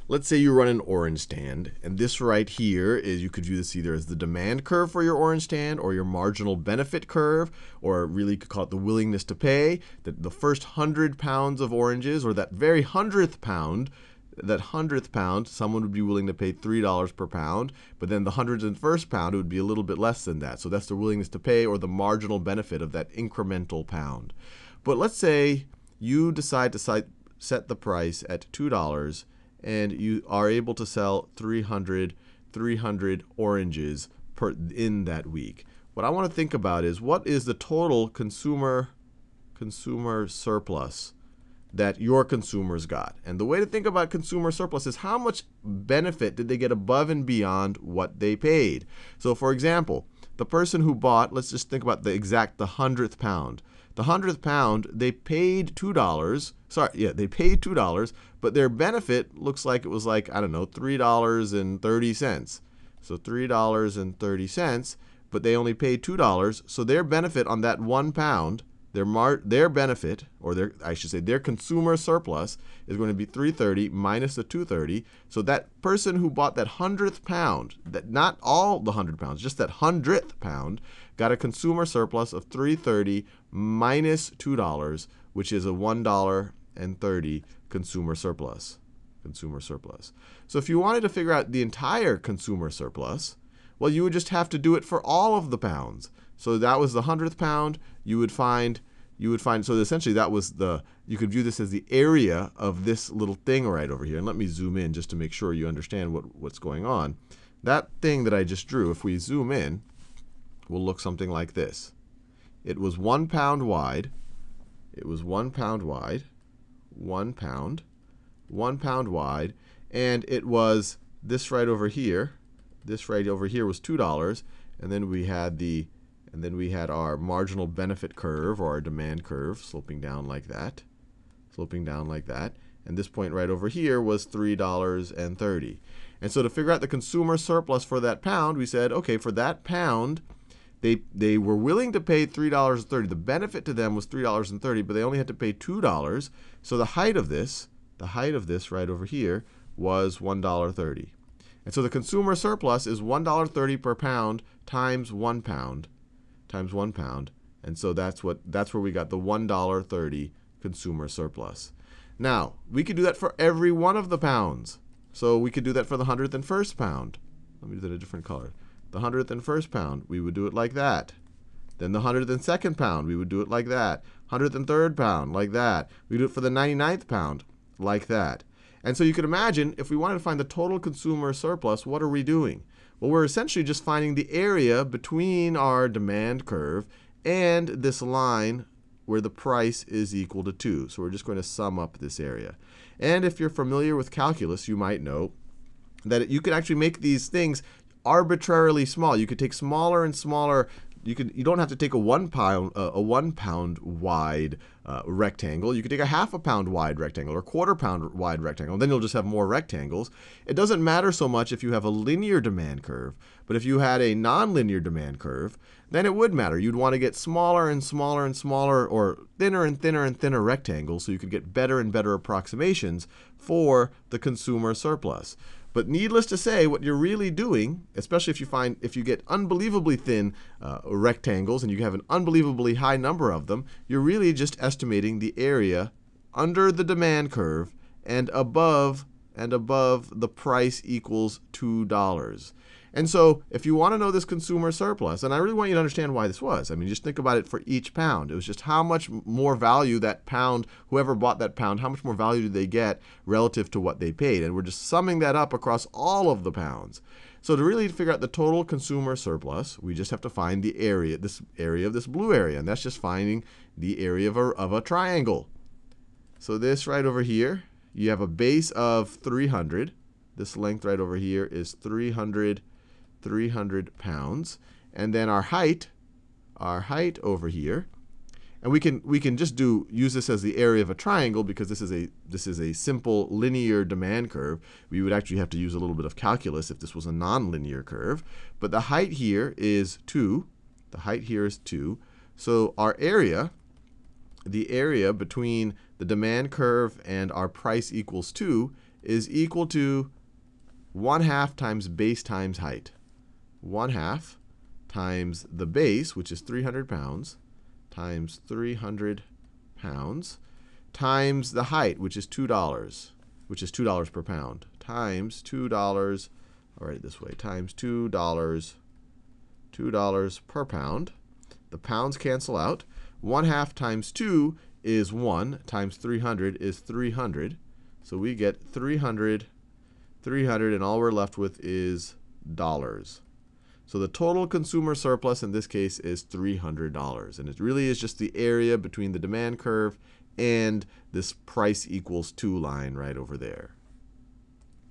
let's say you run an orange stand, and this right here is, you could view this either as the demand curve for your orange stand or your marginal benefit curve, or really you could call it the willingness to pay. The first 100 pounds of oranges, or that very 100th pound, someone would be willing to pay $3 per pound. But then the 101st pound, it would be a little bit less than that. So that's the willingness to pay, or the marginal benefit of that incremental pound. But let's say you decide to set the price at $2, and you are able to sell 300 oranges in that week. What I want to think about is, what is the total consumer surplus that your consumers got? And the way to think about consumer surplus is, how much benefit did they get above and beyond what they paid? So for example, the person who bought, let's just think about the 100th pound. The 100th pound, they paid $2. They paid $2, but their benefit looks like it was like, I don't know, $3.30. So $3.30, but they only paid $2. So their benefit on that 1 pound, their benefit, or their consumer surplus, is going to be $3.30 minus the $2.30. So that person who bought that 100th pound, not all the 100 pounds, just that 100th pound, got a consumer surplus of $3.30 minus $2, which is a $1.30 consumer surplus. So if you wanted to figure out the entire consumer surplus, well, you would just have to do it for all of the pounds. So that was the 100th pound. You would find, so essentially that was you could view this as the area of this little thing right over here. And let me zoom in just to make sure you understand what's going on. That thing that I just drew, if we zoom in, will look something like this. It was 1 pound wide. It was 1 pound wide. 1 pound. 1 pound wide. And it was this right over here. This right over here was $2. And then we had our marginal benefit curve, or our demand curve, sloping down like that. And this point right over here was $3.30. And so to figure out the consumer surplus for that pound, we said, okay, for that pound, they were willing to pay $3.30. The benefit to them was $3.30, but they only had to pay $2. So the height of this right over here was $1.30. And so the consumer surplus is $1.30 per pound times 1 pound. And so that's where we got the $1.30 consumer surplus. Now, we could do that for every one of the pounds. So we could do that for the 101st pound. Let me do that a different color. The 101st pound, we would do it like that. Then the 102nd pound, we would do it like that. 103rd pound, like that. We do it for the 99th pound, like that. And so you can imagine, if we wanted to find the total consumer surplus, what are we doing? Well, we're essentially just finding the area between our demand curve and this line where the price is equal to 2. So we're just going to sum up this area. And if you're familiar with calculus, you might know that you could actually make these things arbitrarily small. You could take smaller and smaller. You don't have to take a 1 pound wide rectangle. You could take a ½ a pound wide rectangle, or a ¼ pound wide rectangle. Then you'll just have more rectangles. It doesn't matter so much if you have a linear demand curve, but if you had a nonlinear demand curve, then it would matter. You'd want to get smaller and smaller and smaller, or thinner and thinner and thinner rectangles, so you could get better and better approximations for the consumer surplus. But needless to say, what you're really doing, especially if you get unbelievably thin rectangles and you have an unbelievably high number of them, you're really just estimating the area under the demand curve and above the price equals $2. And so if you want to know this consumer surplus, and I really want you to understand why this was. I mean, just think about it for each pound. It was just how much more value that pound, whoever bought that pound, how much more value did they get relative to what they paid? And we're just summing that up across all of the pounds. So to really figure out the total consumer surplus, we just have to find the area, this area of this blue area. And that's just finding the area of a triangle. So this right over here, you have a base of 300. This length right over here is 300 pounds. And then our height over here, and we can just use this as the area of a triangle, because this is a simple linear demand curve. We would actually have to use a little bit of calculus if this was a nonlinear curve. But the height here is 2. The height here is 2. So our area, the area between the demand curve and our price equals 2, is equal to 1/2 times base times height. 1/2 times the base, which is 300 pounds, times 300 pounds, times the height, which is $2, which is $2 per pound, times $2, I'll write it this way, times $2 per pound. The pounds cancel out. 1/2 times 2 is 1, times 300 is 300. So we get 300, and all we're left with is dollars. So the total consumer surplus in this case is $300. And it really is just the area between the demand curve and this price equals 2 line right over there.